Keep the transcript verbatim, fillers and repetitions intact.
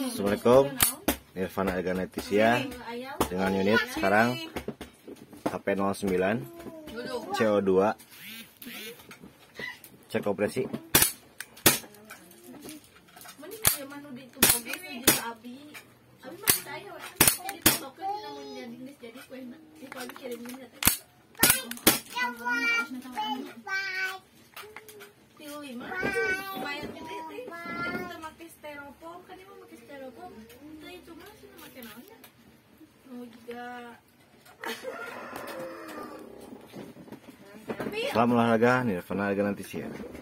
Assalamualaikum, Nirvana Eganetisia dengan unit sekarang H P nol sembilan C O dua. Cek operasi. Salam olahraga, Nirvana Eganetisia.